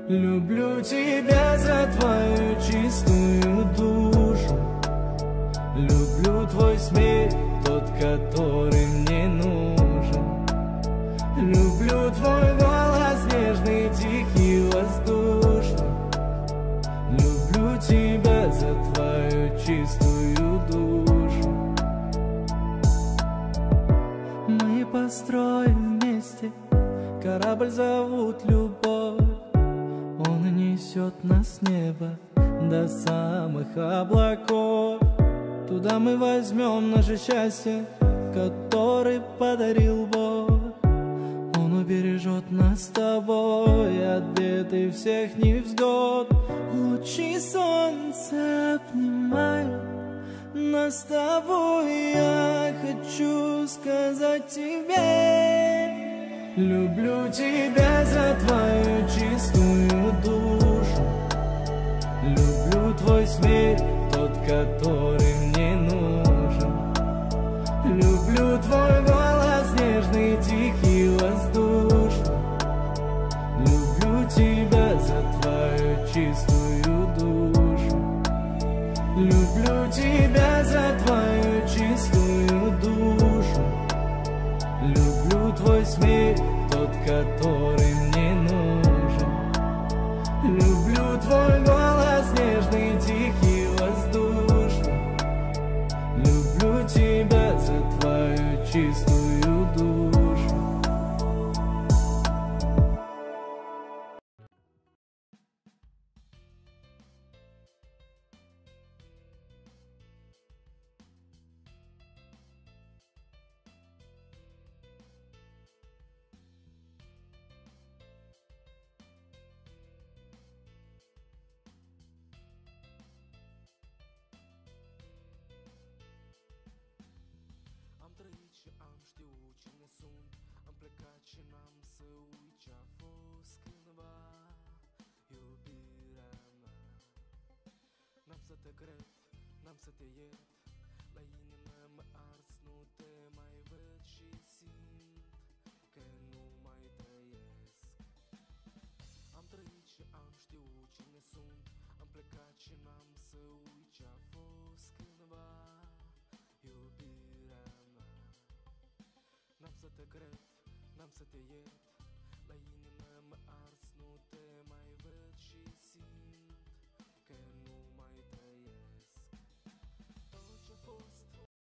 Люблю тебя за твою чистую душу. Люблю твой смех, тот, который мне нужен. Люблю твой голос нежный, тихий, воздушный. Люблю тебя за твою чистую душу. Мы построим вместе корабль, зовут любовь. Он несет нас с неба до самых облаков. Туда мы возьмем наше счастье, которое подарил Бог. Он убережет нас с тобой от бед и всех невзгод. Лучи солнца обнимают нас с тобой. Я хочу сказать тебе: люблю тебя за твою чистую душу. Люблю твой смех, тот, который мне нужен. Люблю твой голос нежный, тихий, воздушный. Люблю тебя за твою чистую душу. Люблю тебя за твою чистую душу. Люблю твой смех, тот, который мне нужен. Люблю твой голос нежный, тихий, воздушный. Люблю тебя за твою чистую душу. Am trăit și am știut cine sunt. Am plecat și n-am să uit ce-a fost cândva iubirea mea. N-am să te cred, n-am să te iert. La inimă mă ars, nu te mai văd și simt că nu mai trăiesc. Am trăit și am știut cine sunt. Am plecat și n-am să uit ce-a fost cândva iubirea mea. N-am să te cred, n-am să te iert. La inimă mă ars, nu